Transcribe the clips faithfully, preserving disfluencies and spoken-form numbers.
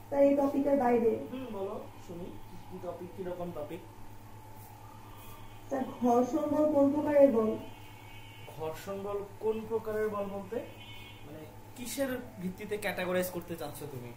তাই এই টপিকের বাইরে। হুম বলো শুনি, কি টপিক, কি রকম টপিক? স্যার ঘর্ষণ বল কোন প্রকারের বল? ঘর্ষণ বল কোন প্রকারের বল বলতে মানে কিসের ভিত্তিতে ক্যাটাগরাইজ করতে চাচ্ছ তুমি?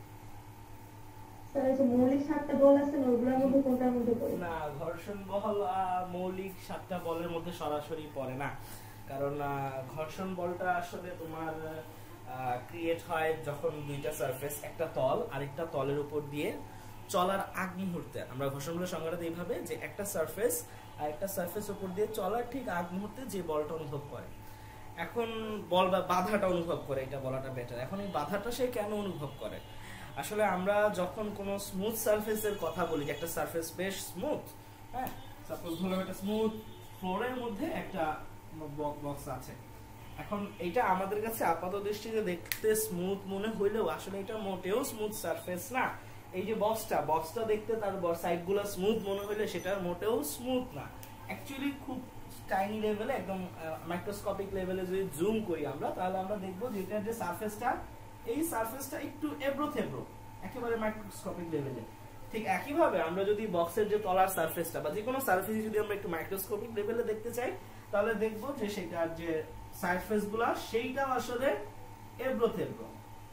স্যার এই যে মৌলিক সাতটা বল আছে না ওগুলোর মধ্যে কোনটার মধ্যে পড়ে? না, ঘর্ষণ বল মৌলিক সাতটা বলের মধ্যে সরাসরি পড়ে না, কারণ ঘর্ষণ বলটা আসলে তোমার ক্রিয়েট হয় যখন দুইটা সারফেস, একটা তল আরেকটা তলের উপর দিয়ে চলার আগ মুহূর্তে। আমরা ঘর্ষণ বলের সংজ্ঞাটা এইভাবে যে একটা সারফেস আর একটা সারফেস উপর দিয়ে চলার ঠিক আগ মুহূর্তে যে বলটা অনুভব করে, এখন বল বা বাধাটা অনুভব করে, এটা বলাটা বেটার। এখন এই বাধাটা সে কেন অনুভব করে? আসলে আমরা যখন কোনো স্মুথ সারফেসের কথা বলি, যে একটা সারফেস বেশ স্মুথ, হ্যাঁ সাপোজ ধরলাম একটা স্মুথ ফ্লোরের মধ্যে একটা বক্স আছে, এখন এটা আমাদের কাছে আপাত দৃষ্টিতে দেখতে স্মুথ মনে হইলেও আসলে এটা মোটেও স্মুথ সারফেস না। এই যে বক্সটা বক্সটা দেখতে তার সাইডগুলো স্মুথ মনে হইলে সেটা মোটেও স্মুথ না, অ্যাকচুয়ালি খুব টাইনি লেভেলে, একদম মাইক্রোস্কোপিক লেভেলে যদি জুম করি আমরা, তাহলে আমরা দেখবো যে এটার যে সারফেসটা, এই সারফেসটা একটু এবড়ো থেবড়ো, একেবারে মাইক্রোস্কোপিক লেভেলে। ঠিক একইভাবে আমরা যদি বক্সের যে তলার সারফেসটা বা যে কোনো সারফেস যদি আমরা একটু মাইক্রোস্কোপিক লেভেলে দেখতে চাই, তাহলে দেখবো যে সেটার যে সারফেস গুলা সেইটা আসলে এবড়ো থেবড়ো।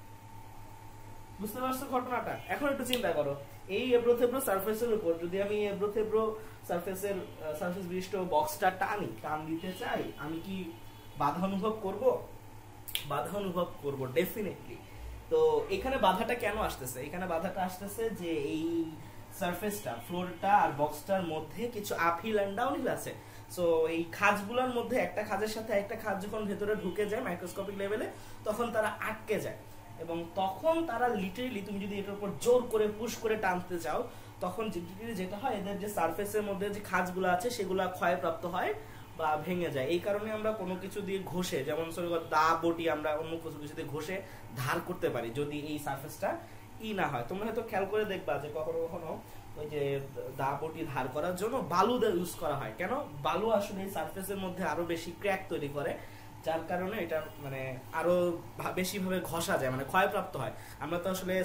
বুঝতে পারছো ঘটনাটা? এখন একটু চিন্তা করো, এই এবড়ো থেবড়ো সারফেসের উপর যদি আমি এবড়ো থেবড়ো সারফেসের সারফেস বিশিষ্ট বক্সটা টানি, টান দিতে চাই, আমি কি বাধা অনুভব করব? বাধা অনুভব করব ডেফিনেটলি। তো এখানে বাধাটা কেন আসতেছে? এখানে বাধাটা আসতেছে যে এই সারফেসটা, ফ্লোরটা আর বক্সটার মধ্যে কিছু আপহিল এন্ড ডাউনহিল আছে। সো এই খাঁজগুলোর মধ্যে একটা খাঁজের সাথে একটা খাঁজ যখন ভেতরে ঢুকে যায় মাইক্রোস্কোপিক লেভেলে, তখন তারা আটকে যায়, এবং তখন তারা লিটারেলি তুমি যদি এটার উপর জোর করে পুশ করে টানতে চাও, তখন যেটা হয় এদের যে সারফেসের মধ্যে যে খাঁজগুলো আছে সেগুলো ক্ষয়প্রাপ্ত হয় বা ভেঙে যায়। এই কারণে আমরা কোনো কিছু দিয়ে ঘষে, যেমন দা বটি আমরা অন্য কিছু কিছু দিয়ে ঘষে ধার করতে পারি যদি এই সারফেসটা ই না হয়। তোমরা হয়তো খেয়াল করে দেখবা যে কখনো কখনো ওই যে দা বটি ধার করার জন্য বালু ইউজ করা হয়। কেন? বালু আসলে এই সারফেসের মধ্যে আরো বেশি ক্র্যাক তৈরি করে, যার কারণে এটা মানে আরো বেশি ভাবে ঘষা যায়, মানে ক্ষয়প্রাপ্ত হয়। আমরা তো আসলে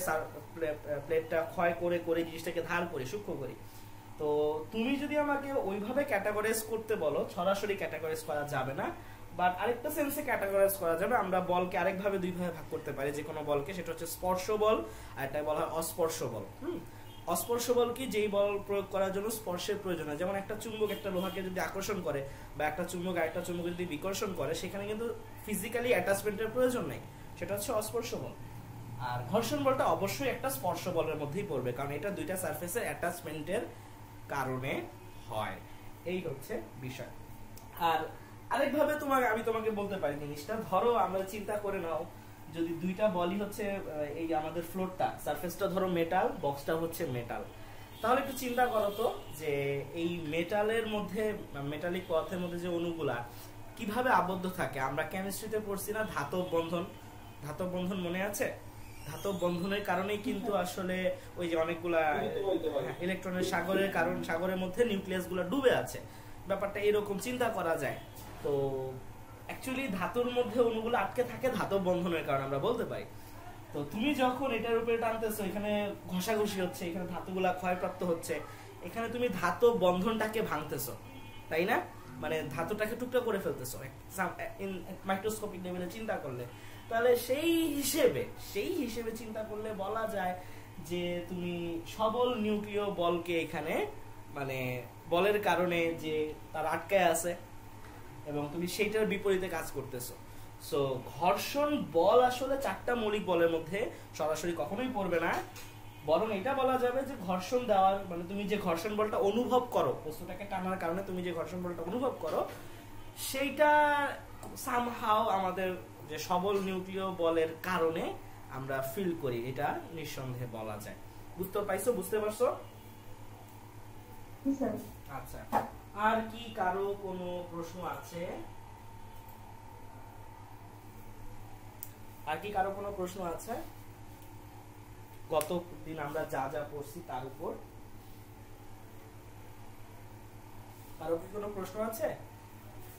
প্লেটটা ক্ষয় করে করে জিনিসটাকে ধার করি, সূক্ষ্ম করি। তো তুমি যদি আমাকে ওইভাবে ক্যাটাগরাইজ করতে বলো, সরাসরি ক্যাটাগরাইজ করা যাবে না, বাট আরেকটা সেন্সে ক্যাটাগরাইজ করা যাবে। আমরা বলকে আরেকভাবে দুই ভাবে ভাগ করতে পারি, যে কোনো বলকে, সেটা হচ্ছে স্পর্শ বল আর এটা বলা হয় অস্পর্শ বল। হুম অস্পর্শ বল কি? যেই বল প্রয়োগ করার জন্য স্পর্শের প্রয়োজন হয়। যেমন একটা চুম্বক একটা লোহাকে যদি আকর্ষণ করে, বা একটা চুম্বক আরেকটা চুম্বক যদি বিকর্ষণ করে, সেখানে কিন্তু ফিজিক্যালি অ্যাটাচমেন্টের প্রয়োজন নেই, সেটা হচ্ছে অস্পর্শ বল। আর ঘর্ষণ বলটা অবশ্যই একটা স্পর্শ বলের মধ্যেই পড়বে, কারণ এটা দুইটা সারফেসের অ্যাটাচমেন্টের কারণে হয়। এই হচ্ছে বিষয়। আর আরেকভাবে তোমাকে আমি তোমাকে বলতে পারি জিনিসটা, ধরো আমরা চিন্তা করে নাও, যদি দুইটা বলই হচ্ছে এই আমাদের ফ্লোরটা সারফেসটা ধরো মেটাল, বক্সটা হচ্ছে মেটাল, তাহলে একটু চিন্তা করো তো যে এই মেটালের মধ্যে, মেটালিক পদার্থের মধ্যে যে অণুগুলা কিভাবে আবদ্ধ থাকে। আমরা কেমিস্ট্রিতে পড়ছি না ধাতব বন্ধন? ধাতব বন্ধন মনে আছে? ধাতব বন্ধনের কারণেই কিন্তু আসলে ওই যে অনেকগুলা ইলেকট্রনের সাগরের কারণ, সাগরের মধ্যে নিউক্লিয়াস গুলা ডুবে আছে, ব্যাপারটা এরকম চিন্তা করা যায়। তো অ্যাকচুয়ালি ধাতুর মধ্যে অণুগুলো আটকে থাকে ধাতব বন্ধনের কারণে, আমরা বলতে পারি। তো তুমি যখন এটার উপরে টানতেছো, এখানে ঘষাঘষি হচ্ছে, এখানে ধাতুগুলা ক্ষয়প্রাপ্ত হচ্ছে, এখানে তুমি ধাতব বন্ধনটাকে ভাঙতেছো, তাই না? মানে ধাতুটাকে টুকরা করে ফেলতেছো মাইক্রোস্কোপিক লেভেলে চিন্তা করলে। তাহলে সেই হিসেবে সেই হিসেবে চিন্তা করলে বলা যায় যে তুমি সবল নিউক্লিয় বলকে এখানে, মানে বলের কারণে যে তার আটকায় আছে, এবং তুমি সেইটার বিপরীতে কাজ করতেছো। সো ঘর্ষণ বল আসলে চারটা মৌলিক বলের মধ্যে সরাসরি কখনোই পড়বে না, বরং এটা বলা যাবে যে ঘর্ষণ দেওয়ার, মানে তুমি যে ঘর্ষণ বলটা অনুভব করো, বস্তুটাকে টানার কারণে তুমি যে ঘর্ষণ বলটা অনুভব করো, সেইটা সামহাও আমাদের যে সবল নিউক্লিয় বলের কারণে আমরা ফিল করি, এটা নিঃসন্দেহে বলা যায়। বুঝতে পাইছো? বুঝতে পারছো? আচ্ছা, আর কি কারো কোনো প্রশ্ন আছে? আর কি কারো কোনো প্রশ্ন আছে গত দিন আমরা যা যা পড়ছি তার উপর? কারো কি কোনো প্রশ্ন আছে?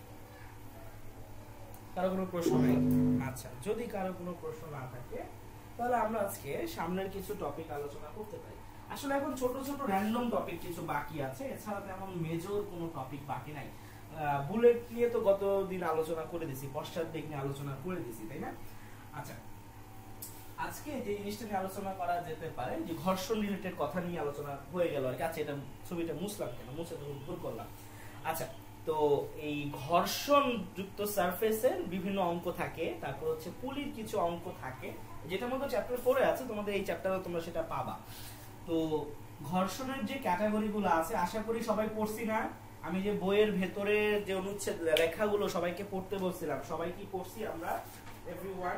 কারো কোনো প্রশ্ন নেই? আচ্ছা, যদি কারো কোনো প্রশ্ন না থাকে তাহলে আমরা আজকে সামনের কিছু টপিক আলোচনা করতে পারি। আসলে এখন ছোট ছোট র্যান্ডম টপিক কিছু বাকি আছে, এছাড়া তেমন মেজর কোনো টপিক বাকি নাই। বুলেট নিয়ে তো গত দিন আলোচনা করে দিছি, পশ্চাৎ দিক নিয়ে আলোচনা করে দিছি, তাই না? আচ্ছা, আজকে যে জিনিসটা নিয়ে আলোচনা করা যেতে পারে যে ঘর্ষণ রিলেটেড কথা নিয়ে আলোচনা হয়ে গেল আর কি। আচ্ছা, এটা ছবিটা মুছলাম কেন, মুছে তো ভুল করলাম। আচ্ছা, তো এই ঘর্ষণ যুক্ত সারফেসের বিভিন্ন অঙ্ক থাকে, তারপর হচ্ছে পুলির কিছু অঙ্ক থাকে, যেটা মধ্যে চ্যাপ্টার ফোরে আছে, তোমাদের এই চ্যাপ্টারে তোমরা সেটা পাবা। তো ঘর্ষণের যে ক্যাটাগরিগুলো আছে আশা করি সবাই পড়ছি না? আমি যে বইয়ের ভেতরে যে অনুচ্ছেদ লেখাগুলো সবাইকে পড়তে বলছিলাম, সবাই কি পড়ছি আমরা? এভরিওয়ান?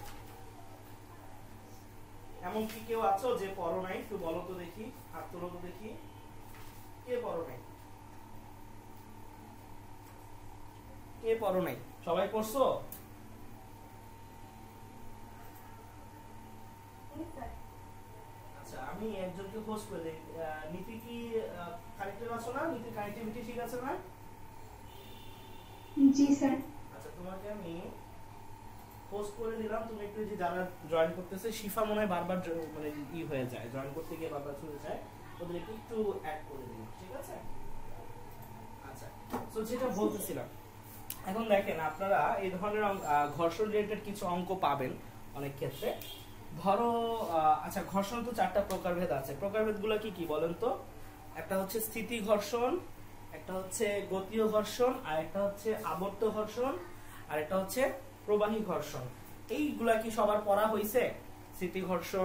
এমন কি কেউ আছো যে পড়ো নাই? একটু বলো তো দেখি, হাত তোলো তো দেখি, কে পড়ো নাই? কে পড়ো নাই? সবাই পড়ছো? আচ্ছা, আমি একজনকে হোস্ট করে দেই। নীতি কি কানেক্টেড আছো না? নীতির কানেক্টিভিটি ঠিক আছে না? জি স্যার। আচ্ছা, তোমাকে আমি পোস্ট করে দিলাম, তুমি একটু যে যারা জয়েন করতেছে, শিফা মনে হয় বারবার মানে ই হয়ে যায়, জয়েন করতে গিয়ে বারবার চলে যায়, ওদের একটু একটু অ্যাড করে দিন, ঠিক আছে? আচ্ছা, তো যেটা বলতেছিলাম, এখন দেখেন আপনারা এই ধরনের ঘর্ষণ রিলেটেড কিছু অঙ্ক পাবেন অনেক ক্ষেত্রে। ধরো আচ্ছা, ঘর্ষণ তো চারটা প্রকারভেদ আছে, প্রকারভেদগুলো কি কি বলেন তো? একটা হচ্ছে স্থিতি ঘর্ষণ, একটা হচ্ছে গতীয় ঘর্ষণ, আর একটা হচ্ছে আবর্ত ঘর্ষণ, আর একটা হচ্ছে প্রবাহী ঘর্ষণ। এইগুলা কি সবার পড়া হইছে? স্থিতি ঘর্ষণ,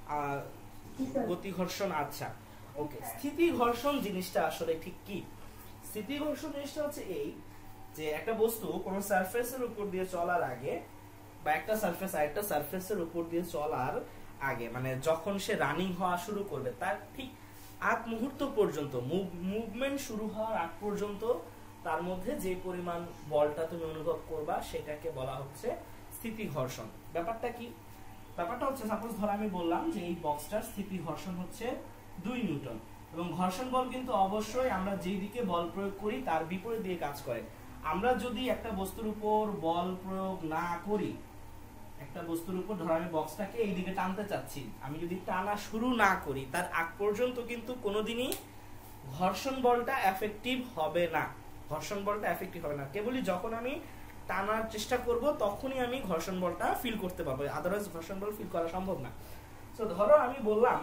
গতি ঘর্ষণ। আচ্ছা, ওকে। স্থিতি ঘর্ষণ জিনিসটা আসলে ঠিক কি? স্থিতি ঘর্ষণ জিনিসটা হচ্ছে এই যে একটা বস্তু কোন সারফেসের উপর দিয়ে চলার আগে, বা একটা সারফেস আরেকটা সারফেসের উপর দিয়ে চলার আগে, মানে যখন সে রানিং হওয়া শুরু করবে তার ঠিক আগ মুহূর্ত পর্যন্ত, মুভমেন্ট শুরু হওয়ার আগ পর্যন্ত তার মধ্যে যে পরিমাণ বলটা তুমি অনুভব করবা সেটাকে বলা হচ্ছে স্থিতি ঘর্ষণ। ব্যাপারটা কি? ব্যাপারটা হচ্ছে, সাপোজ ধর আমি বললাম যে এই বক্সটার স্থিতি ঘর্ষণ হচ্ছে দুই নিউটন, এবং ঘর্ষণ বল কিন্তু অবশ্যই আমরা যেই দিকে বল প্রয়োগ করি তার বিপরীত দিয়ে কাজ করে। আমরা যদি একটা বস্তুর উপর বল প্রয়োগ না করি, একটা বস্তুর উপর ধর আমি বক্সটাকে এই দিকে টানতে চাচ্ছি, আমি যদি টানা শুরু না করি তার আগ পর্যন্ত কিন্তু কোনোদিনই ঘর্ষণ বলটা এফেক্টিভ হবে না। ঘর্ষণ বলটা এফেক্টিভ হবে না, কেবলই যখন আমি টানার চেষ্টা করব তখনই আমি ঘর্ষণ বলটা ফিল করতে পারবো, আদারওয়াইজ ঘর্ষণ বল ফিল করা সম্ভব না। তো ধরো আমি বললাম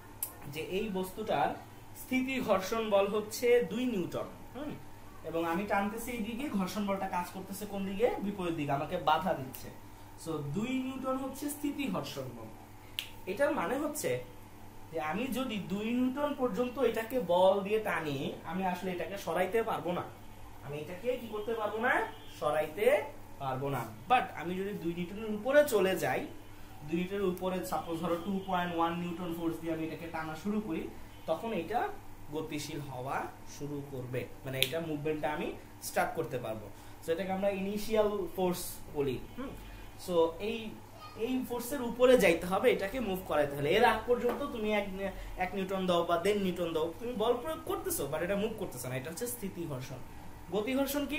যে এই বস্তুটার স্থিতি ঘর্ষণ বল হচ্ছে দুই নিউটন, হুম, এবং আমি টানতেছি এই দিকে, ঘর্ষণ বলটা কাজ করতেছে কোন দিকে? বিপরীত দিকে, আমাকে বাধা দিচ্ছে। সো দুই নিউটন হচ্ছে স্থিতি ঘর্ষণ বল। এটার মানে হচ্ছে যে আমি যদি দুই নিউটন পর্যন্ত এটাকে বল দিয়ে টানি, আমি আসলে এটাকে সরাইতে পারবো না, আমি এটাকে কি করতে পারবো না? সরাইতে পারবো না। বাট আমি যদি দুই নিউটনের উপরে চলে যাই, দুই নিউটনের উপরে সাপোজ ধরো two point one newton force দিয়ে আমি এটাকে টানা শুরু করি, তখন এটা গতিশীল হওয়া শুরু করবে, মানে এটা মুভমেন্টটা আমি স্টার্ট করতে পারবো। সো এটাকে আমরা ইনিশিয়াল ফোর্স বলি। হুম, সো এই এই ফোর্সের উপরে যাইতে হবে, এটাকে মুভ করাইতে হলে। এর আগ পর্যন্ত তুমি এক এক নিউটন দাও বা দেড় নিউটন দাও, তুমি বল প্রয়োগ করতেছো বাট এটা মুভ করতেছে না, এটা হচ্ছে স্থিতি ঘর্ষণ। গতি ঘর্ষণ কি?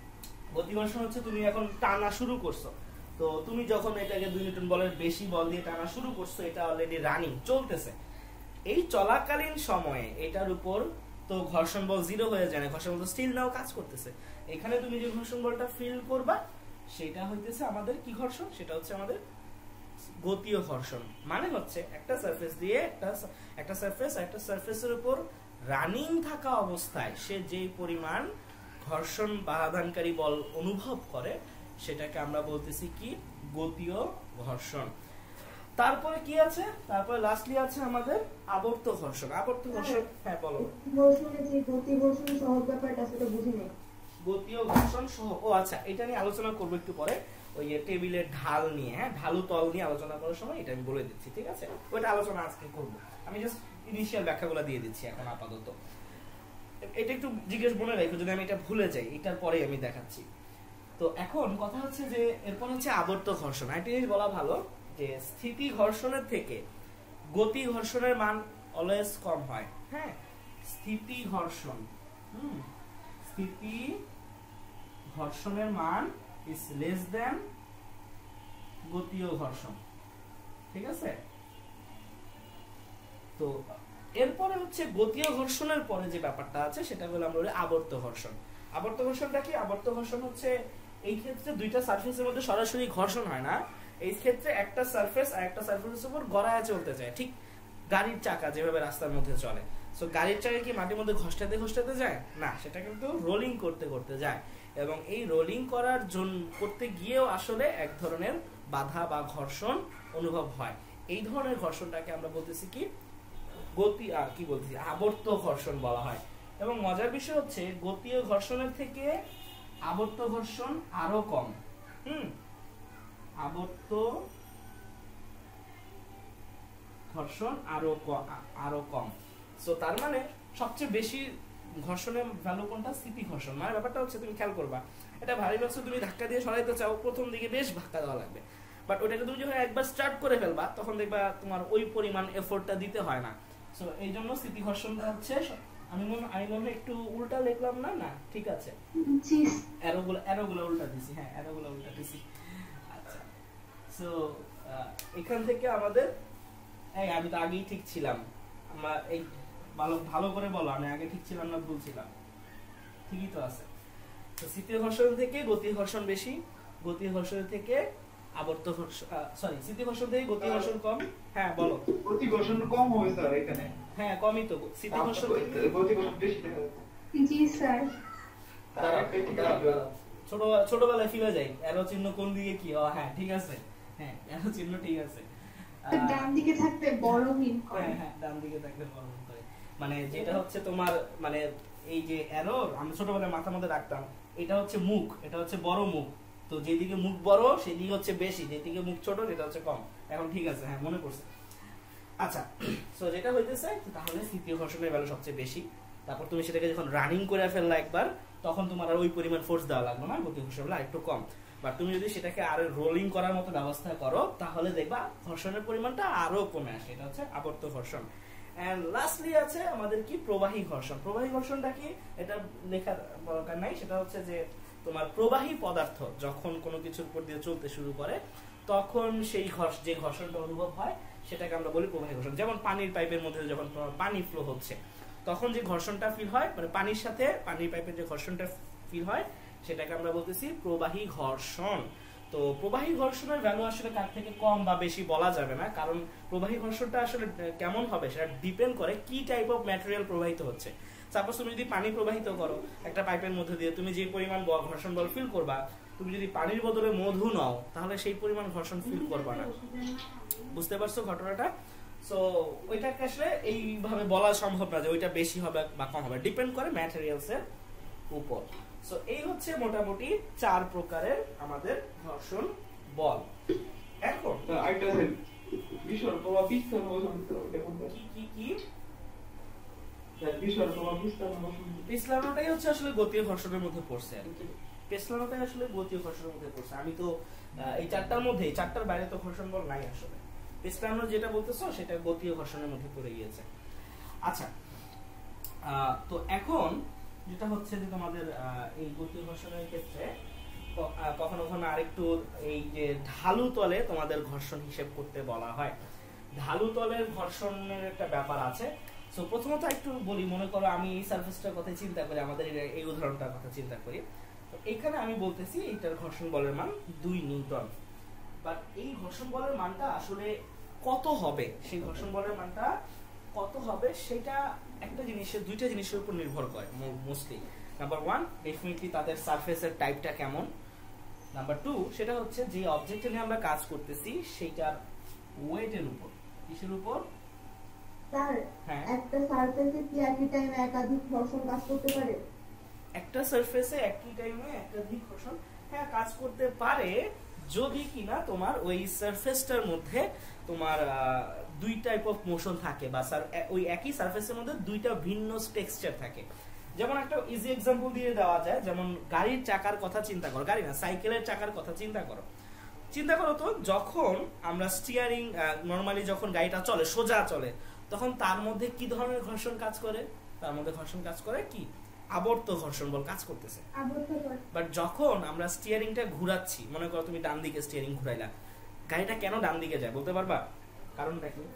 গতি ঘর্ষণ হচ্ছে তুমি এখন টানা শুরু করছো, তো তুমি যখন এটাকে দুই নিউটন বলের বেশি বল দিয়ে টানা শুরু করছো, এটা অলরেডি রানিং চলতেছে, এই চলাকালীন সময়ে এটার উপর তো ঘর্ষণ বল জিরো হয়ে যায় না, ঘর্ষণ বল স্টিল নাও কাজ করতেছে। এখানে তুমি যে ঘর্ষণ বলটা ফিল করবা সেটা হইতেছে আমাদের কি ঘর্ষণ? সেটা হচ্ছে আমাদের গতীয় ঘর্ষণ। মানে হচ্ছে একটা সারফেস দিয়ে একটা একটা সারফেস একটা সারফেসের উপর রানিং থাকা অবস্থায় সে যে পরিমাণ ঘর্ষণ বাধাদানকারী বল অনুভব করে সেটাকে আমরা বলতেছি কি? গতীয় ঘর্ষণ। তারপরে কি আছে? তারপরে লাস্টলি আছে আমাদের আবর্ত ঘর্ষণ। আবর্ত ঘর্ষণ, হ্যাঁ বলো। ঘর্ষণে যে গতি ঘর্ষণ সহগ ব্যাপারটা সেটা বুঝি নাই। গতীয় ঘর্ষণ সহ, ও আচ্ছা, এটা নিয়ে আলোচনা করব একটু পরে, ওই টেবিলের ঢাল নিয়ে, হ্যাঁ, ঢালু তল নিয়ে আলোচনা করার সময় এটা আমি বলে দিচ্ছি, ঠিক আছে? ওইটা আলোচনা আজকে করব, আমি জাস্ট ইনিশিয়াল ব্যাখ্যাগুলো দিয়ে দিচ্ছি এখন আপাতত। এটা একটু জিজ্ঞেস মনে রাখো, যদি আমি এটা ভুলে যাই এটার পরেই আমি দেখাচ্ছি। তো এখন কথা হচ্ছে যে এরপর হচ্ছে আবর্ত ঘর্ষণ। একটা জিনিস বলা ভালো যে স্থিতি ঘর্ষণের থেকে গতি ঘর্ষণের মান অলওয়েজ কম হয়। হ্যাঁ, স্থিতি ঘর্ষণ, হুম, স্থিতি ঘর্ষণের মান ইজ লেস দেন গতীয় ঘর্ষণ। ঠিক আছে? তো এরপরে হচ্ছে গতীয় ঘর্ষণের পরে যে ব্যাপারটা আছে সেটা হলো আমরা বলি আবর্ত ঘর্ষণ। আবর্ত ঘর্ষণটা কি? আবর্ত ঘর্ষণ হচ্ছে এই ক্ষেত্রে দুইটা সারফেসের মধ্যে সরাসরি ঘর্ষণ হয় না, এই ক্ষেত্রে একটা সারফেস আর একটা সারফেসের উপর গড়ায় চলতে যায়, ঠিক গাড়ির চাকা যেভাবে রাস্তার মধ্যে চলে। সো গাড়ির চাকা কি মাটির মধ্যে ঘষটাতে ঘষটাতে যায় না, সেটা কিন্তু রোলিং করতে করতে যায়, এবং এই রোলিং করার জন্য করতে গিয়েও আসলে এক ধরনের বাধা বা ঘর্ষণ অনুভব হয়। এই ধরনের ঘর্ষণটাকে আমরা বলতেছি কি গতি আর কি বলতেছি আবর্ত ঘর্ষণ বলা হয়। এবং মজার বিষয় হচ্ছে গতীয় ঘর্ষণের থেকে আবর্ত ঘর্ষণ আরো কম। হুম আবর্ত ঘর্ষণ আরো আরো কম। সো তার মানে সবচেয়ে বেশি ঘর্ষণের ভ্যালু কোনটা? স্থিতি ঘর্ষণ। মানে ব্যাপারটা হচ্ছে তুমি খেয়াল করবা, এটা ভারী বস্তু তুমি ধাক্কা দিয়ে সরাইতে চাও, প্রথম দিকে বেশ ধাক্কা দেওয়া লাগবে, বাট ওটাকে তুমি যখন একবার স্টার্ট করে ফেলবা তখন দেখবা তোমার ওই পরিমাণ এফোর্টটা দিতে হয় না। সো এই জন্য স্থিতি ঘর্ষণটা হচ্ছে, আমি মনে আমি মনে একটু উল্টা লিখলাম না? না ঠিক আছে, অ্যারোগুলো অ্যারোগুলো উল্টা দিছি, হ্যাঁ অ্যারোগুলো উল্টা দিছি। আচ্ছা, সো এখান থেকে আমাদের এই আমি তো আগেই ঠিক ছিলাম, আমরা এই ভালো ভালো করে বলো আমি আগে ঠিক ছিলাম না ভুল ছিলাম? ঠিকই তো আছে। তো স্থিতিজ ঘর্ষণ থেকে গতি ঘর্ষণ বেশি, গতি ঘর্ষণ থেকে আবর্ত ঘর্ষণ সরি স্থিতি ঘর্ষণ থেকে গতি ঘর্ষণ কম। হ্যাঁ বলো। গতি ঘর্ষণ কম হবে স্যার এখানে। হ্যাঁ কমই তো, স্থিতি ঘর্ষণ থেকে গতি ঘর্ষণ বেশি দেখা যাচ্ছে। জি স্যার। ছোট ছোটবেলায় ফিরে যাই অ্যারো চিহ্ন কোন দিকে কি? ও হ্যাঁ ঠিক আছে, হ্যাঁ অ্যারো চিহ্ন ঠিক আছে, ডান দিকে থাকতে বড় মিন করে। হ্যাঁ হ্যাঁ ডান দিকে থাকতে বড় মিন করে, মানে যেটা হচ্ছে তোমার মানে এই যে অ্যারো আমরা ছোটবেলায় মাথার মধ্যে রাখতাম, এটা হচ্ছে মুখ, এটা হচ্ছে বড় মুখ, তো যেদিকে মুখ বড় সেদিকে হচ্ছে বেশি, যেদিকে মুখ ছোট সেটা হচ্ছে কম। এখন ঠিক আছে, হ্যাঁ মনে পড়ছে। আচ্ছা, সো যেটা হইতেছে তাহলে স্থিতি ঘর্ষণের ভ্যালু সবচেয়ে বেশি, তারপর তুমি সেটাকে যখন রানিং করে ফেললা একবার, তখন তোমার আর ওই পরিমাণ ফোর্স দেওয়া লাগলো না, গতি ঘর্ষণ হলো আরেকটু কম। বাট তুমি যদি সেটাকে আরো রোলিং করার মতো ব্যবস্থা করো তাহলে দেখবা ঘর্ষণের পরিমাণটা আরো কমে আসে, এটা হচ্ছে আবর্ত ঘর্ষণ। এন্ড লাস্টলি আছে আমাদের কি প্রবাহী ঘর্ষণ। প্রবাহী ঘর্ষণটা কি এটা লেখার দরকার নাই, সেটা হচ্ছে যে তোমার প্রবাহী পদার্থ যখন কোনো কিছুর উপর দিয়ে চলতে শুরু করে তখন সেই ঘর্ষ যে ঘর্ষণটা অনুভব হয় সেটাকে আমরা বলি প্রবাহী ঘর্ষণ। যেমন পানির পাইপের মধ্যে যখন পানি ফ্লো হচ্ছে তখন যে ঘর্ষণটা ফিল হয়, মানে পানির সাথে পানির পাইপের যে ঘর্ষণটা ফিল হয় সেটাকে আমরা বলতেছি প্রবাহী ঘর্ষণ। তো প্রবাহী ঘর্ষণের ভ্যালু আসলে কার থেকে কম বা বেশি বলা যাবে না, কারণ প্রবাহী ঘর্ষণটা আসলে কেমন হবে সেটা ডিপেন্ড করে কি টাইপ অফ ম্যাটেরিয়াল প্রবাহিত হচ্ছে। সাপোজ তুমি যদি পানি প্রবাহিত করো একটা পাইপের মধ্যে দিয়ে, তুমি যে পরিমাণ ঘর্ষণ বল ফিল করবা, তুমি যদি পানির বদলে মধু নাও তাহলে সেই পরিমাণ ঘর্ষণ ফিল করবা না। বুঝতে পারছো ঘটনাটা? সো ওইটাকে আসলে এইভাবে বলা সম্ভব না যে ওইটা বেশি হবে বা কম হবে, ডিপেন্ড করে ম্যাটেরিয়ালস এর উপর। সো এই হচ্ছে মোটামুটি চার প্রকারের আমাদের ঘর্ষণ বল। এখন আরেকটা আছে বিস্ফোরণ প্রভাব বিস্তার ঘর্ষণ, এটা কোনটা? কি কি স্যার বিস্ফোরণ প্রভাব বিস্তার ঘর্ষণ, পেছলানোটাই হচ্ছে আসলে গতীয় ঘর্ষণের মধ্যে পড়ছে আর কি। পেছলানোটাই আসলে গতীয় ঘর্ষণের মধ্যে পড়ছে। আমি তো এই চারটার মধ্যে চারটার বাইরে তো ঘর্ষণ বল নাই আসলে। পেছলানো যেটা বলতেছো সেটা গতীয় ঘর্ষণের মধ্যে পড়ে গিয়েছে। আচ্ছা, তো এখন যেটা হচ্ছে যে তোমাদের এই গতীয় ঘর্ষণের ক্ষেত্রে কখনো কখনো আরেকটু এই যে ঢালু তলে তোমাদের ঘর্ষণ হিসেব করতে বলা হয়। ঢালু তলের ঘর্ষণের একটা ব্যাপার আছে। সো প্রথমত একটু বলি, মনে করো আমি এই সারফেসটার কথা চিন্তা করি, আমাদের এই উদাহরণটার কথা চিন্তা করি, তো এখানে আমি বলতেছি এইটার ঘর্ষণ বলের মান দুই নিউটন। বাট এই ঘর্ষণ বলের মানটা আসলে কত হবে, সেই ঘর্ষণ বলের মানটা কত হবে সেটা একটা জিনিসের দুইটা জিনিসের উপর নির্ভর করে মোস্টলি। নাম্বার ওয়ান, ডেফিনেটলি তাদের সারফেসের টাইপটা কেমন। নাম্বার টু, সেটা হচ্ছে যে অবজেক্টে নিয়ে আমরা কাজ করতেছি সেইটার ওয়েটের উপর। কিসের উপর? স্যার, একটা সারফেসে কি একই টাইমে একাধিক ঘর্ষণ কাজ করতে পারে? একটা সারফেসে একই টাইমে একাধিক ঘর্ষণ হ্যাঁ কাজ করতে পারে, যদি কিনা তোমার ওই সারফেসটার মধ্যে তোমার দুই টাইপ অফ মোশন থাকে, বা ওই একই সারফেসের মধ্যে দুইটা ভিন্ন টেক্সচার থাকে। যেমন একটা ইজি এক্সাম্পল দিয়ে দেওয়া যায়, যেমন গাড়ির চাকার কথা চিন্তা করো, গাড়ি না সাইকেলের চাকার কথা চিন্তা করো। চিন্তা করো তো, যখন আমরা স্টিয়ারিং নরমালি যখন গাড়িটা চলে সোজা চলে তখন তার মধ্যে কি ধরনের ঘর্ষণ কাজ করে? তার মধ্যে ঘর্ষণ কাজ করে কি আবর্ত ঘর্ষণ বল কাজ করতেছে। আবর্ত। বাট যখন আমরা স্টিয়ারিংটা ঘুরাচ্ছি, মনে করো তুমি ডান দিকে স্টিয়ারিং ঘুরাইলা, গাড়িটা কেন ডান দিকে যায় বলতে পারবা কারণটা কি?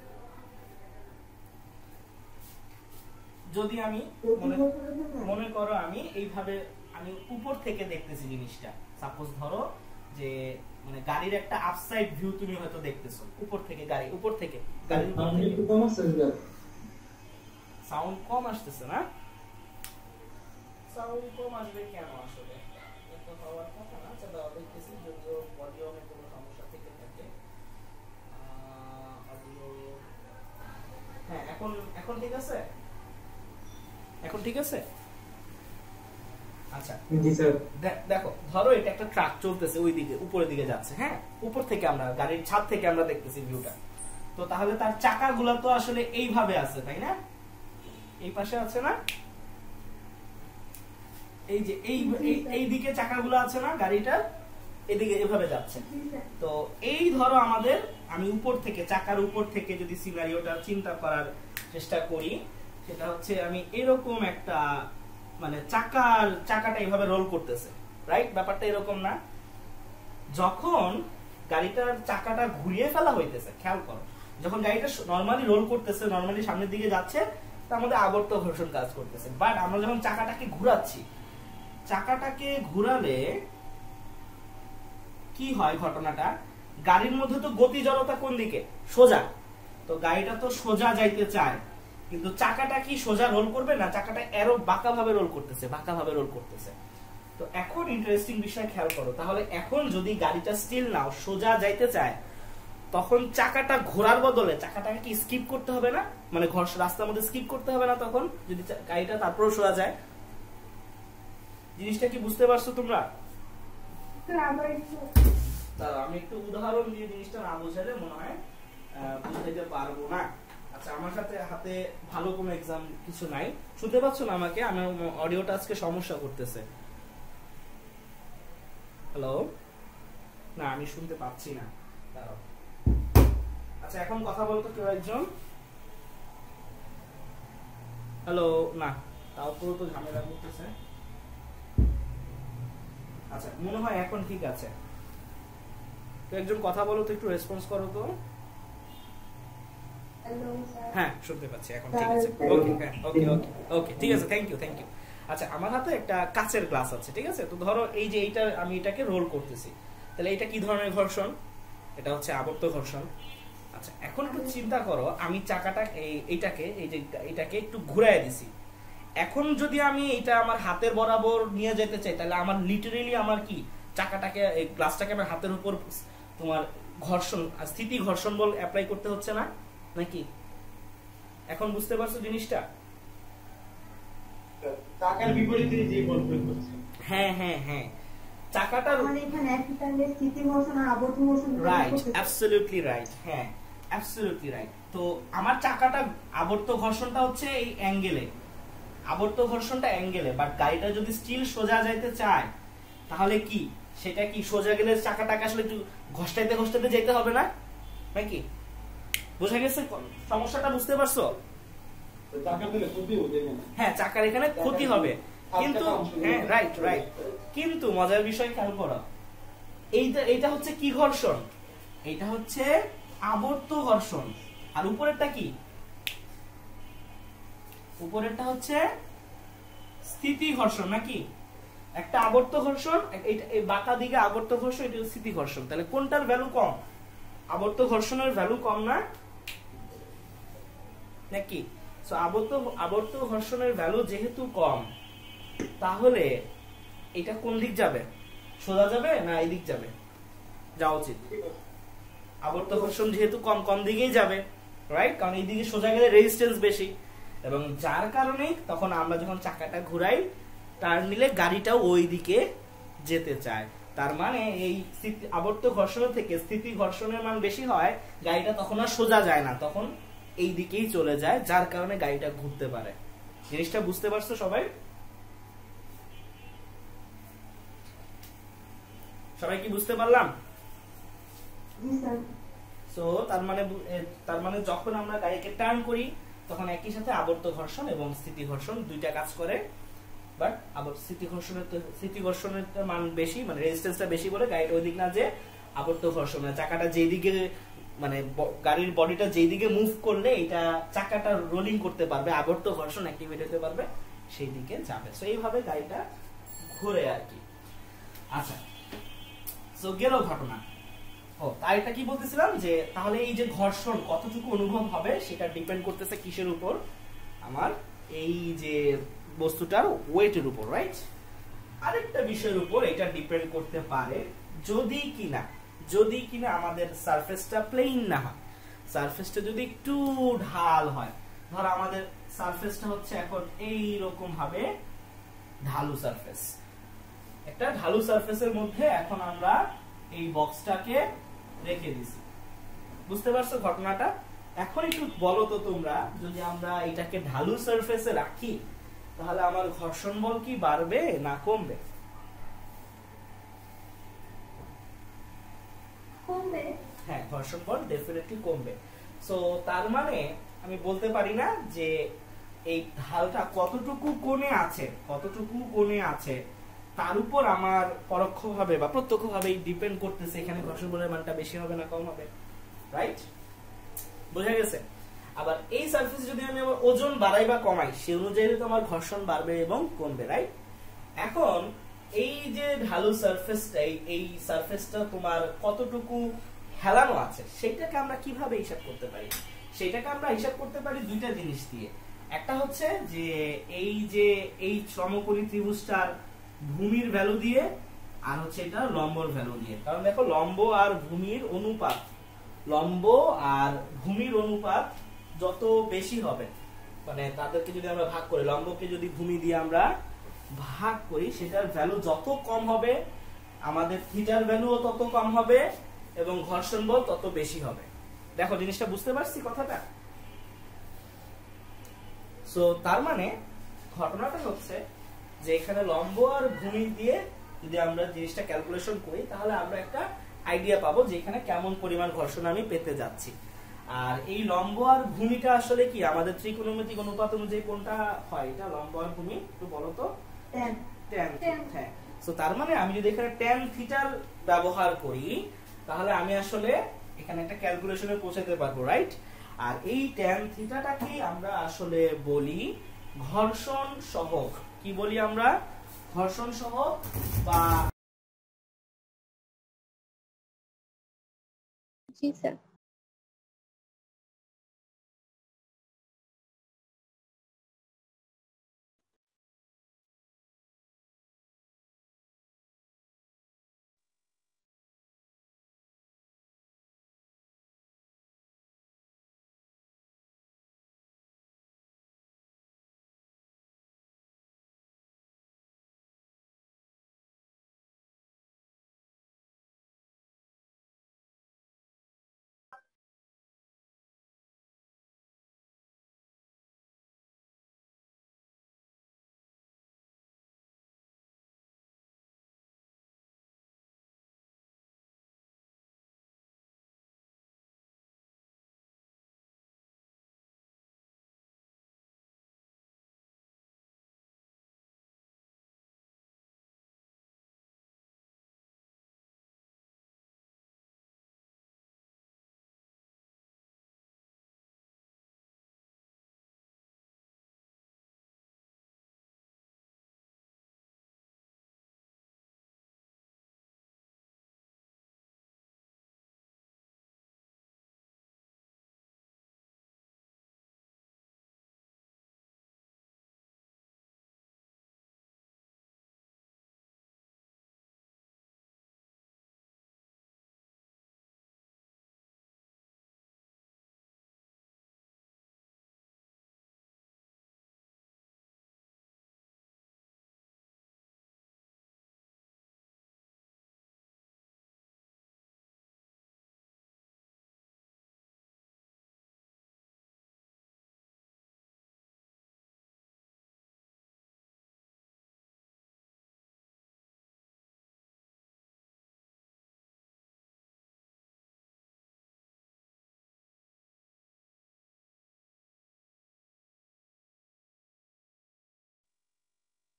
যদি আমি মনে মনে করো আমি এইভাবে আমি উপর থেকে দেখতেছি জিনিসটা, সাপোজ ধরো যে মানে গাড়ির একটা আপসাইড ভিউ তুমি হয়তো দেখতেছো উপর থেকে, গাড়ি উপর থেকে গাড়ির উপর থেকে সাউন্ড কম আসতেছে না? সাউন্ড কম আসবে কেন আসলে? এটা হওয়ার কথা না। আচ্ছা দাও দেখতেছি, যদিও ভলিউমে কোনো সমস্যা থেকে থাকে। অডিও হ্যাঁ এখন এখন ঠিক আছে? এখন ঠিক আছে? আচ্ছা জি স্যার। দেখো ধরো এটা একটা ট্রাক চলতেছে ওই দিকে উপরের দিকে যাচ্ছে, হ্যাঁ উপর থেকে আমরা গাড়ির ছাদ থেকে আমরা দেখতেছি ভিউটা। তো তাহলে তার চাকাগুলো তো আসলে এইভাবে আছে তাই না? এই পাশে আছে না? এই যে এই এই দিকে চাকাগুলো আছে না গাড়িটার, এদিকে এভাবে যাচ্ছে। তো এই ধরো আমাদের আমি উপর থেকে চাকার উপর থেকে যদি সিনারিওটা চিন্তা করার চেষ্টা করি, সেটা হচ্ছে আমি এরকম একটা মানে চাকার চাকাটা এইভাবে রোল করতেছে, রাইট? ব্যাপারটা এরকম না? যখন গাড়িটার চাকাটা ঘুরিয়ে ফেলা হইতেছে, খেয়াল করো, যখন গাড়িটা নরমালি রোল করতেছে, নরমালি সামনের দিকে যাচ্ছে, তার মধ্যে আবর্ত ঘর্ষণ কাজ করতেছে। বাট আমরা যখন চাকাটাকে ঘুরাচ্ছি, চাকাটাকে ঘুরালে কি হয় ঘটনাটা, গাড়ির মধ্যে তো গতি জড়তা কোন দিকে? সোজা। তো গাড়িটা তো সোজা যাইতে চায়, কিন্তু চাকাটা কি সোজা রোল করবে না, চাকাটা এরো বাঁকা ভাবে রোল করতেছে, বাঁকা ভাবে রোল করতেছে। তো এখন ইন্টারেস্টিং বিষয় খেয়াল করো, তাহলে এখন যদি গাড়িটা স্টিল নাও সোজা যাইতে চায়, তখন চাকাটা ঘোরার বদলে চাকাটাকে কি স্কিপ করতে হবে না? মানে ঘর্ষণ রাস্তার মধ্যে স্কিপ করতে হবে না তখন যদি গাড়িটা তারপরেও সোজা যায়? জিনিসটা কি বুঝতে পারছো তোমরা? আমি একটু উদাহরণ দিয়ে জিনিসটা না বুঝালে মনে হয় বুঝাইতে পারবো না। আচ্ছা আমার সাথে হাতে ভালো কোনো এক্সাম কিছু নাই, শুনতে পাচ্ছ না আমাকে? আমার অডিওটা আজকে সমস্যা করতেছে। হ্যালো, না আমি শুনতে পাচ্ছি না। দাঁড়াও। আচ্ছা এখন কথা বলতো কেউ একজন। হ্যালো, না তাও পুরো তো ঝামেলা করতেছে। আচ্ছা মনে হয় এখন ঠিক আছে। তো একজন কথা বলো তো, একটু রেসপন্স করো তো। হ্যাঁ শুনতে পাচ্ছি এখন, ঠিক আছে। ওকে ওকে ওকে ওকে ঠিক আছে, থ্যাংক ইউ থ্যাংক ইউ। আচ্ছা আমার হাতে একটা কাচের গ্লাস আছে, ঠিক আছে? তো ধরো এই যে এইটা আমি এটাকে রোল করতেছি, তাহলে এটা কি ধরনের ঘর্ষণ? এটা হচ্ছে আবর্ত ঘর্ষণ। আচ্ছা এখন একটু চিন্তা করো, আমি চাকাটা এইটাকে এই যে এটাকে একটু ঘুরাই দিছি, এখন যদি আমি এটা আমার হাতের বরাবর নিয়ে যেতে চাই, তাহলে আমার লিটারেলি আমার কি চাকাটাকে এই গ্লাসটাকে আমার হাতের উপর তোমার ঘর্ষণ স্থিতি ঘর্ষণ বল অ্যাপ্লাই করতে হচ্ছে না নাকি? এখন বুঝতে পারছো জিনিসটা? চাকার বিপরীতে যে বল প্রয়োগ করছে। হ্যাঁ হ্যাঁ হ্যাঁ চাকাটা মানে এখানে একই টাইমে স্থিতি ঘর্ষণ আর আবর্ত ঘর্ষণ, রাইট, অ্যাবসলিউটলি রাইট। হ্যাঁ অ্যাবসলিউটলি রাইট। তো আমার চাকাটা আবর্ত ঘর্ষণটা হচ্ছে এই অ্যাঙ্গেলে, আবর্ত ঘর্ষণটা অ্যাঙ্গেলে, বাট গাড়িটা যদি স্টিল সোজা যাইতে চায় তাহলে কি সেটা কি সোজা গেলে চাকাটাকে আসলে একটু ঘষটাইতে ঘষটাইতে যেতে হবে না নাকি? বুঝা গেছে সমস্যাটা? বুঝতে পারছো? হ্যাঁ চাকার এখানে ক্ষতি হবে, কিন্তু হ্যাঁ রাইট রাইট। কিন্তু মজার বিষয় খেয়াল করো, এইটা এইটা হচ্ছে কি ঘর্ষণ? এইটা হচ্ছে আবর্ত ঘর্ষণ। আর উপরেরটা কি? উপরেরটা হচ্ছে স্থিতি ঘর্ষণ নাকি? একটা আবর্ত ঘর্ষণ, এই বাঁকা দিকে আবর্ত ঘর্ষণ, এটা স্থিতি ঘর্ষণ। তাহলে কোনটার ভ্যালু কম? আবর্ত ঘর্ষণের ভ্যালু কম না নাকি? সো আবর্ত আবর্ত ঘর্ষণের ভ্যালু যেহেতু কম, তাহলে এটা কোন দিক যাবে? সোজা যাবে না এই দিক যাবে? যাওয়া উচিত। আবর্ত ঘর্ষণ যেহেতু কম, কম দিকেই যাবে, রাইট? কারণ এই দিকে সোজা গেলে রেজিস্ট্যান্স বেশি, এবং যার কারণে তখন আমরা যখন চাকাটা ঘুরাই টার্ন নিলে গাড়িটাও ওই দিকে যেতে চায়। তার মানে এই আবর্ত ঘর্ষণ থেকে স্থিতি ঘর্ষণের মান বেশি হয়, গাড়িটা তখন আর সোজা যায় না, তখন এই দিকেই চলে যায়, যার কারণে গাড়িটা ঘুরতে পারে। জিনিসটা বুঝতে পারছো সবাই? সবাই কি বুঝতে পারলাম? সো তার মানে তার মানে যখন আমরা গাড়িকে টার্ন করি তখন একই সাথে আবর্ত ঘর্ষণ এবং স্থিতি ঘর্ষণ দুইটা কাজ করে। বাট আবার স্থিতি ঘর্ষণের স্থিতি ঘর্ষণের মান বেশি, মানে রেজিস্ট্যান্সটা বেশি বলে গাড়িটা ওই দিক না যে আবর্ত ঘর্ষণ, মানে চাকাটা যেদিকে মানে গাড়ির বডিটা যেদিকে মুভ করলে এটা চাকাটা রোলিং করতে পারবে, আবর্ত ঘর্ষণ অ্যাক্টিভেট হতে পারবে, সেই দিকে যাবে। সো এইভাবে গাড়িটা ঘুরে আর কি। আচ্ছা, সো গেল ঘটনা। ও তাই এটা কি বলতেছিলাম যে তাহলে এই যে ঘর্ষণ কতটুকু অনুভব হবে সেটা ডিপেন্ড করতেছে কিসের উপর? আমার এই যে বস্তুটার ওয়েটের উপর, রাইট? আরেকটা বিষয়ের উপর এটা ডিপেন্ড করতে পারে, যদি কিনা যদি কিনা আমাদের সারফেসটা প্লেন না হয়, সারফেসটা যদি একটু ঢাল হয়। ধর আমাদের সারফেসটা হচ্ছে এখন এই রকম ভাবে ঢালু সারফেস, একটা ঢালু সারফেসের মধ্যে এখন আমরা এই বক্সটাকে রেখে দিছি। বুঝতে পারছো ঘটনাটা? এখন একটু বলো তো তোমরা, যদি আমরা এটাকে ঢালু সারফেসে রাখি তাহলে আমার ঘর্ষণ বল কি বাড়বে না কমবে? কমবে। হ্যাঁ, ঘর্ষণ বল ডেফিনেটলি কমবে। সো তার মানে আমি বলতে পারি না যে এই ঢালটা কতটুকু কোণে আছে, কতটুকু কোণে আছে তার উপর আমার পরোক্ষভাবে বা প্রত্যক্ষভাবে ডিপেন্ড করতেছে এখানে ঘর্ষণ বলের মানটা বেশি হবে না কম হবে, রাইট? বোঝা গেছে? আবার এই সারফেস যদি আমি আমার ওজন বাড়াই বা কমাই সেই অনুযায়ী তো আমার ঘর্ষণ বাড়বে এবং কমবে, রাইট? এখন এই যে ঢালু সারফেসটা, এই সারফেসটা তোমার কতটুকু হেলানো আছে সেটাকে আমরা কিভাবে হিসাব করতে পারি? সেটাকে আমরা হিসাব করতে পারি দুইটা জিনিস দিয়ে। একটা হচ্ছে যে এই যে এই সমকোণী ত্রিভুজটার ভূমির ভ্যালু দিয়ে, আর হচ্ছে এটা লম্বর ভ্যালু দিয়ে। কারণ দেখো লম্ব আর ভূমির অনুপাত, লম্ব আর ভূমির অনুপাত যত বেশি হবে, মানে তাদেরকে যদি আমরা ভাগ করি, লম্বকে যদি ভূমি দিয়ে আমরা ভাগ করি, সেটার ভ্যালু যত কম হবে আমাদের থিটার ভ্যালুও তত কম হবে এবং ঘর্ষণ বল তত বেশি হবে। দেখো জিনিসটা বুঝতে পারছি কথাটা? সো তার মানে ঘটনাটা হচ্ছে যে এখানে লম্ব আর ভূমি দিয়ে যদি আমরা জিনিসটা ক্যালকুলেশন করি তাহলে আমরা একটা আইডিয়া পাবো যে এখানে কেমন পরিমাণ ঘর্ষণ আমি পেতে যাচ্ছি। আর এই লম্ব আর ভূমিটা আসলে কি আমাদের ত্রিকোণমিতিক অনুপাত অনুযায়ী কোনটা হয়? এটা লম্ব আর ভূমি একটু বলো তো। ট্যান ট্যান, হ্যাঁ। সো তার মানে আমি যদি এখানে ট্যান থিটার ব্যবহার করি তাহলে আমি আসলে এখানে একটা ক্যালকুলেশনে পৌঁছাতে পারবো, রাইট? আর এই ট্যান থিটাটাকে আমরা আসলে বলি ঘর্ষণ সহগ। কি বলি আমরা? ঘর্ষণ সহগ বা জি স্যার।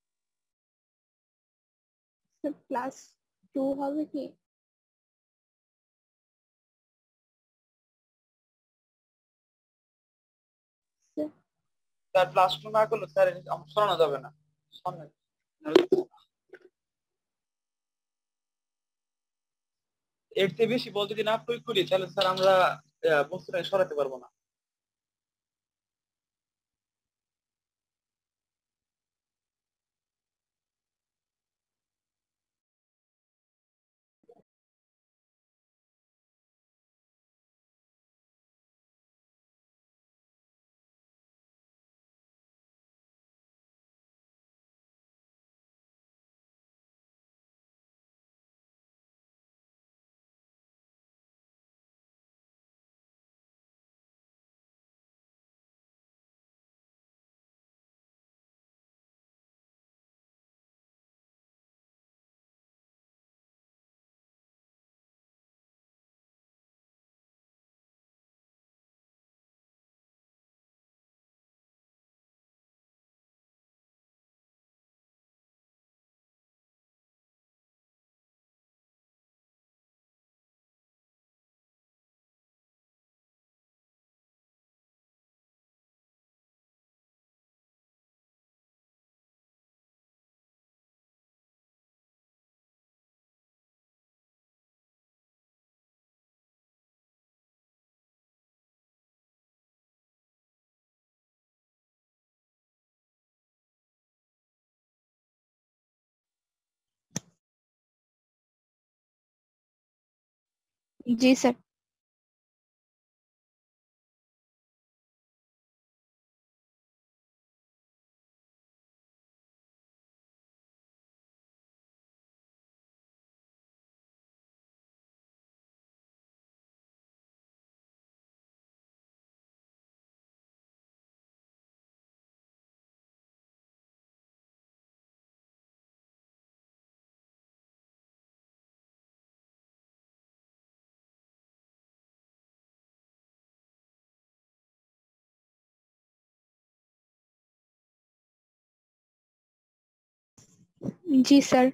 ক্লাস টু হবে কি? স্যার প্লাস টু না করলে স্যার সরানো যাবে না সামনে। এর চেয়ে বেশি বল যদি না প্রয়োগ করি তাহলে স্যার আমরা আহ, বস্তুটা সরাতে পারবো না। जी सर। जी सर।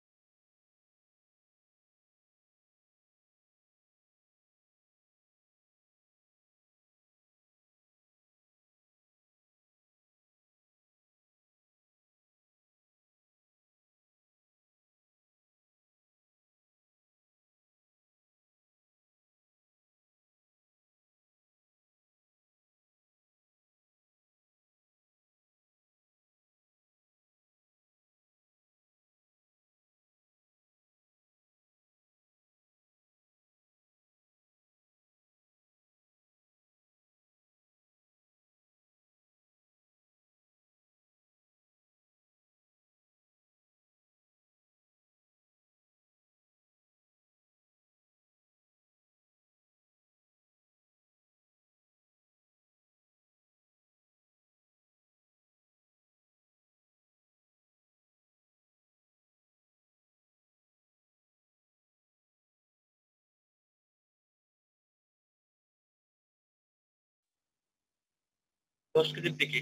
দশ কেজির দিকে।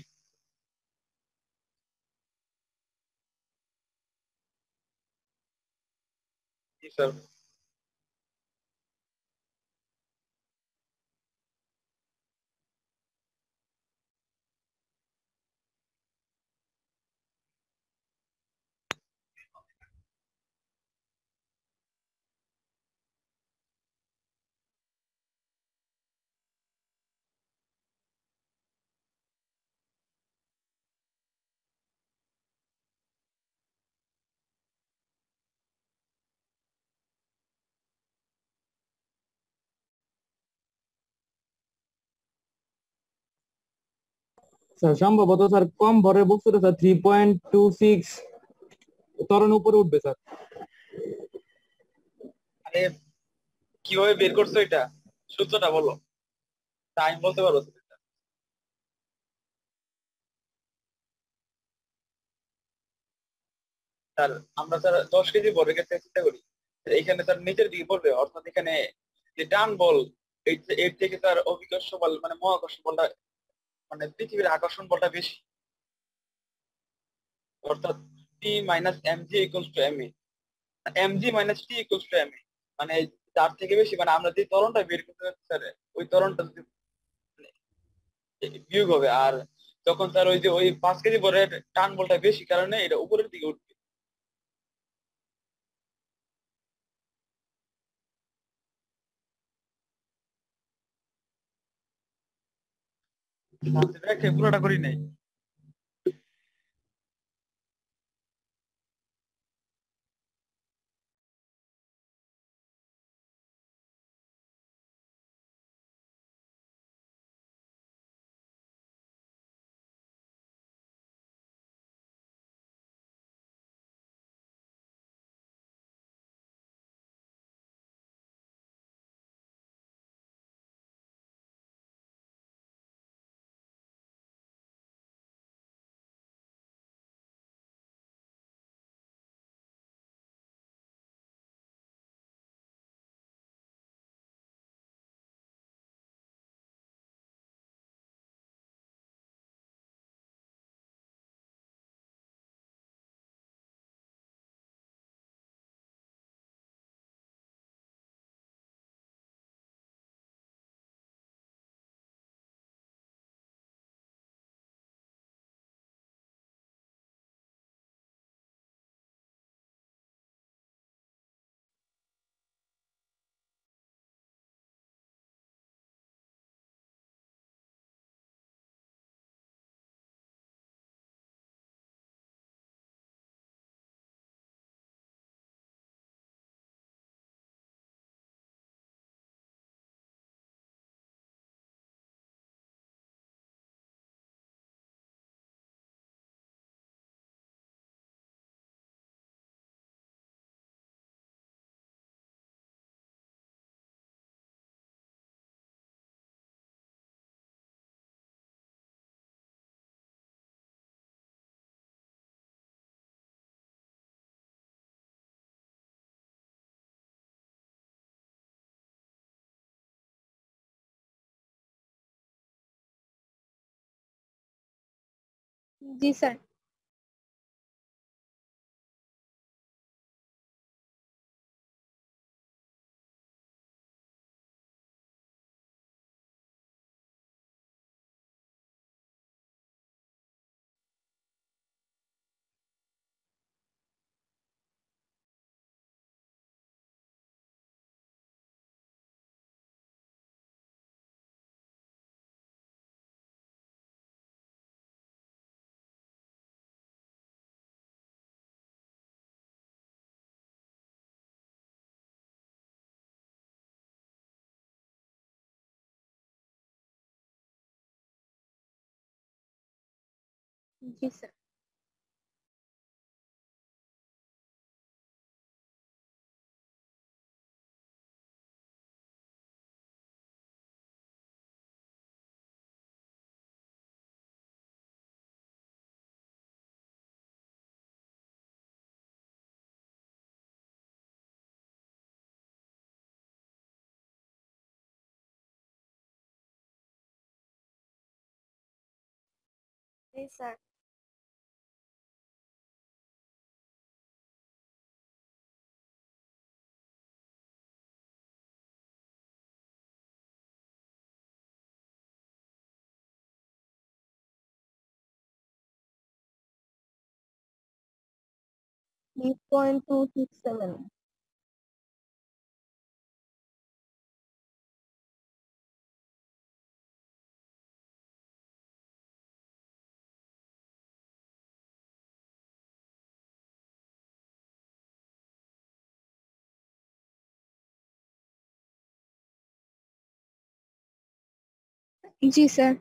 জি স্যার। স্যার সম্ভবত স্যার কম ভরের বস্তুটা sir three point two six ত্বরণ উপরে উঠবে স্যার। আরে কিভাবে বের করছো এটা, সূত্রটা বলো, টাইম বলতে পারো? স্যার আমরা স্যার দশ কেজি বলের ক্ষেত্রে চিন্তা করি, এখানে স্যার নিচের দিকে পড়বে, অর্থাৎ এখানে যে ডান বল এর এর থেকে স্যার অভিকর্ষ বল মানে মহাকর্ষ বলটা মানে পৃথিবীর আকর্ষণ বলটা বেশি, অর্থাৎ t minus m g equals to m a, m g minus t equals to m a, মানে তার থেকে বেশি, মানে আমরা যে ত্বরণটা বের করতে পারছি স্যার ওই ত্বরণটা যদি বিয়োগ হবে। আর তখন তার ওই যে ওই পাঁচ কেজি বরের টান বলটা বেশি কারণে এটা উপরের দিকে উঠবে। ব্যাখ্যা পুরোটা করি নাই। जी सर। जी सर। जी sir. Three point two six seven. जी सर।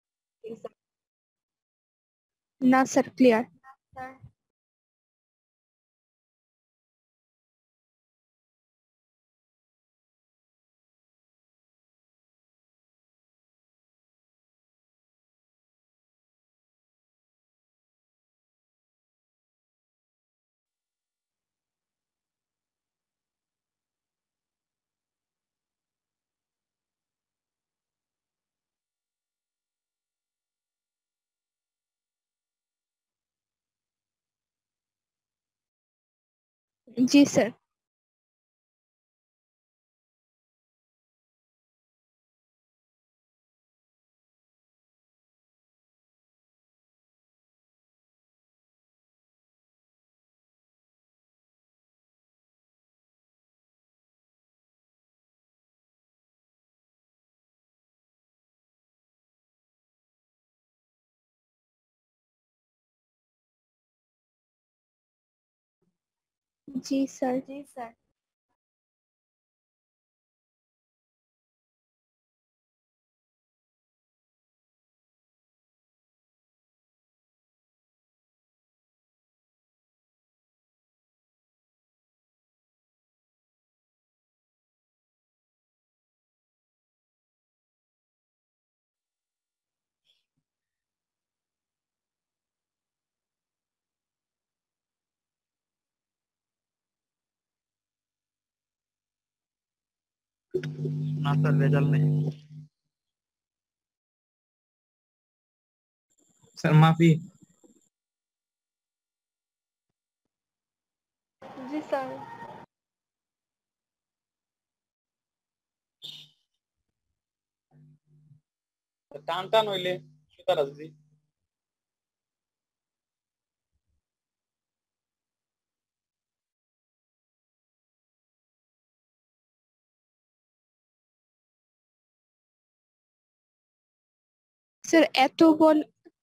ना सर, क्लियर। जी सर। जी सर। जी सर। না স্যার রেজাল্ট নেই স্যার মাফি। जी सर। টান টান হইলে সুতার আসবি सर एतो बल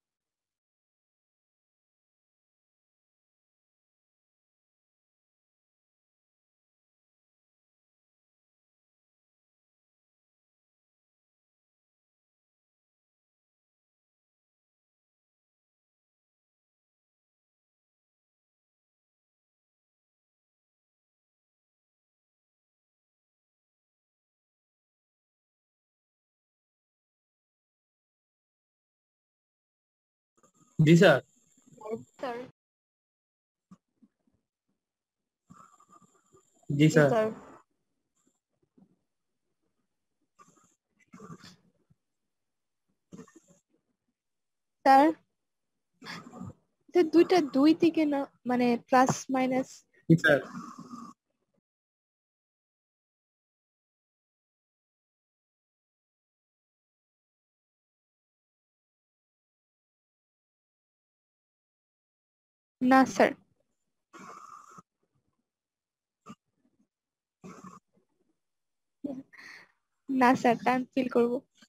जी सर। सर। जी सर। सर तो দুইটা দুই থেকে না মানে প্লাস মাইনাস। जी सर। না স্যার। না স্যার টান ফিল করব।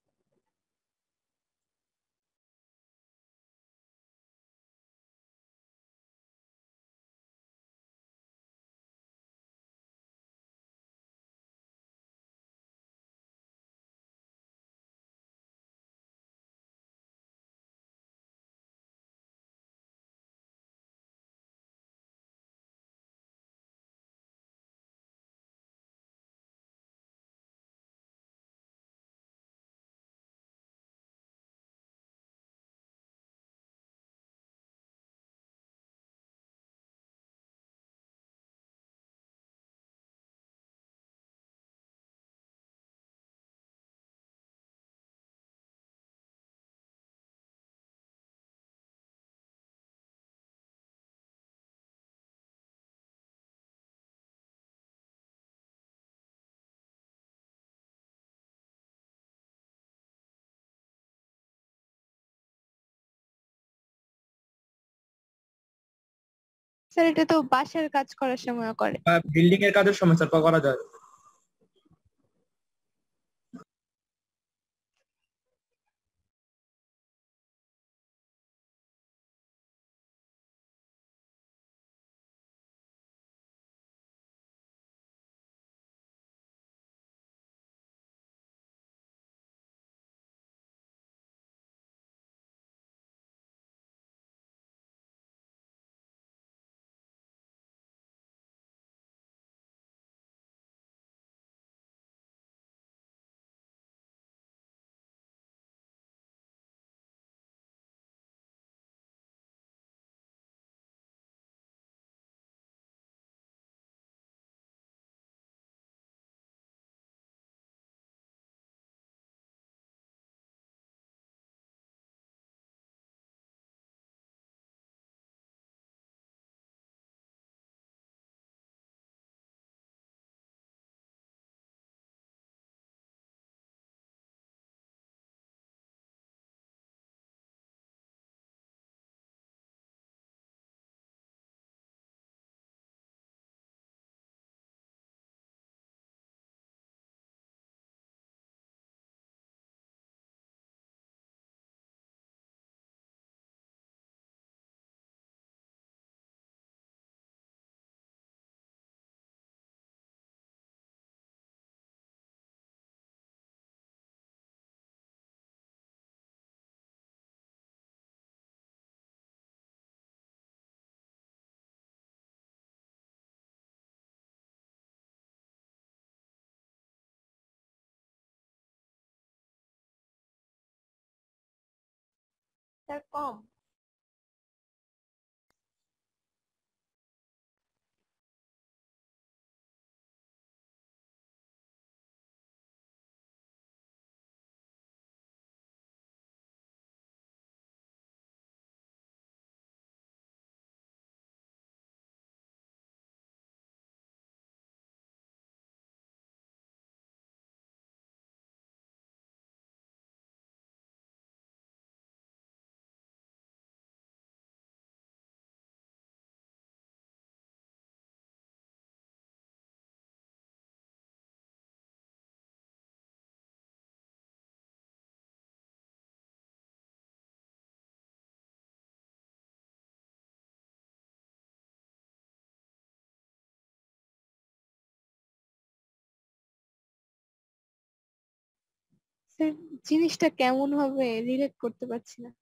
স্যার এটা তো বাসার কাজ করার সময় করে। বিল্ডিং এর কাজের সময় স্যার করা যায়। স্যার কম। স্যার জিনিসটা কেমন হবে রিলেট করতে পারছি না।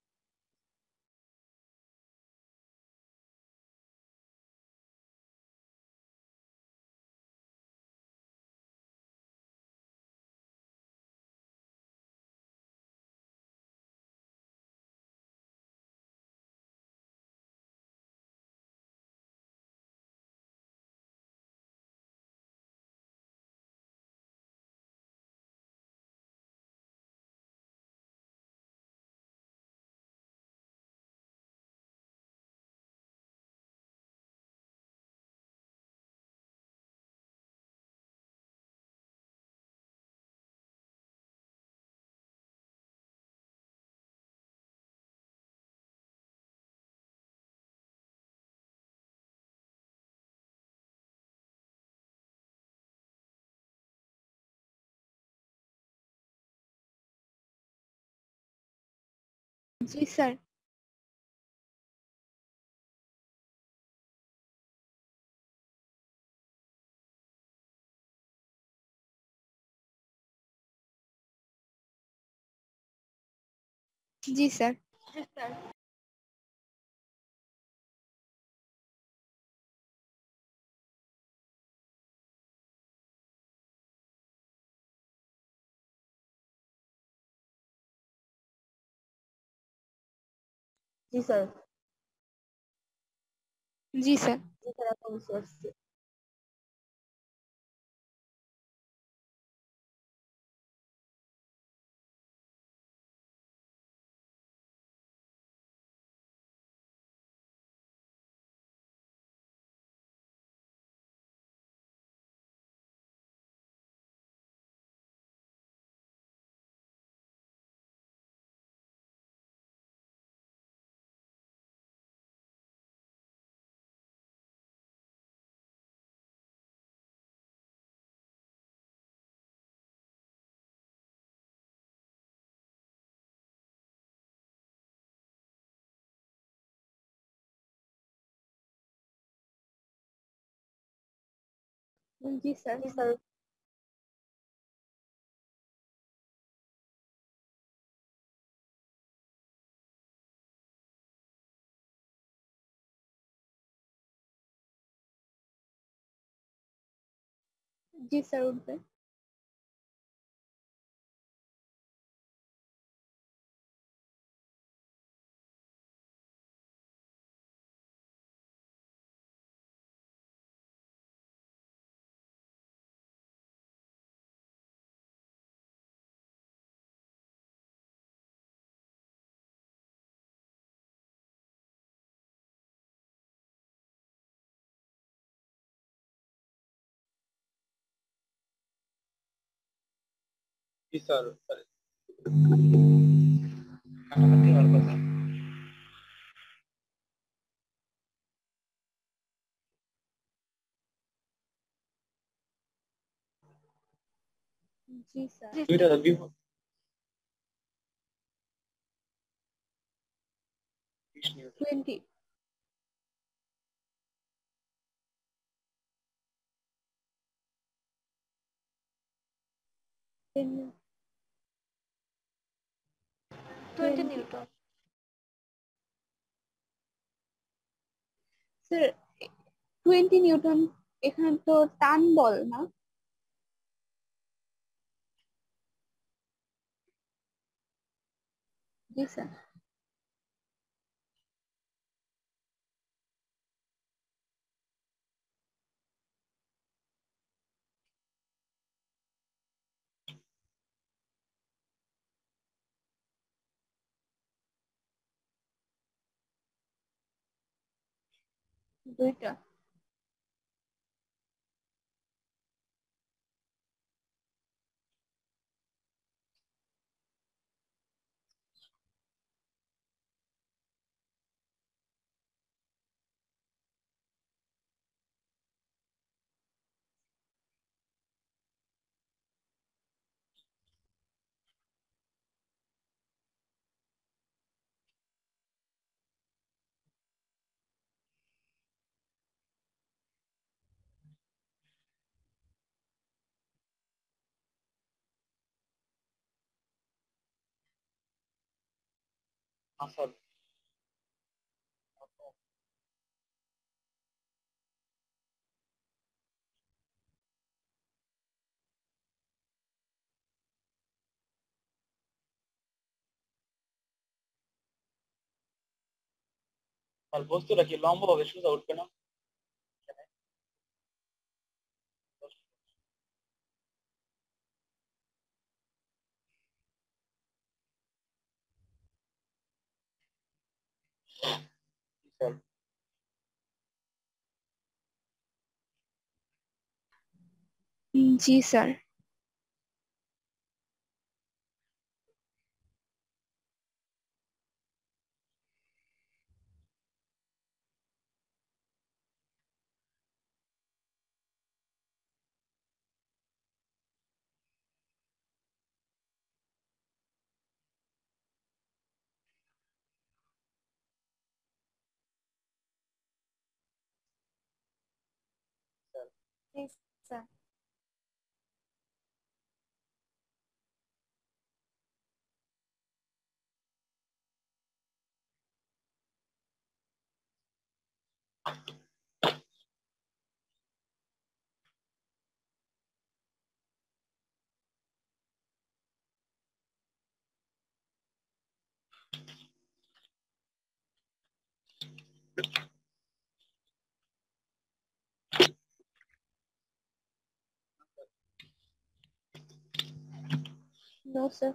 জি স্যার। জি স্যার। স্যার জি স্যার। জি স্যার। জি স্যার, এখন বুঝতে পারছি। জি স্যার। জি স্যার। জি স্যার উঠবে। জি স্যার। কাটাকাটি হওয়ার কথা। জি স্যার। দুইটা বিভক্ত বিশ newton. Twenty. Twenty newton. Sir twenty newton এখানে তো টান বল না? জি স্যার। দুইটা। আসল আর বস্তুটা কি লম্বা ভাবে সোজা উঠবে না? স্যার উম, জি স্যার। জি স্যার। No sir.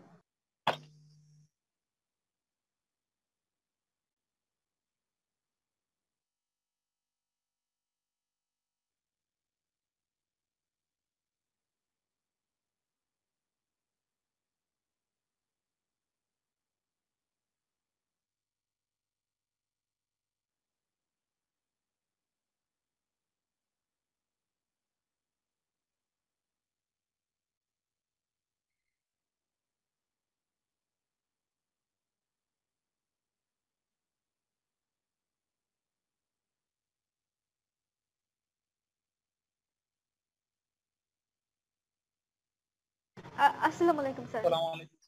আসসালামু আলাইকুম স্যার। আসসালামু আলাইকুম।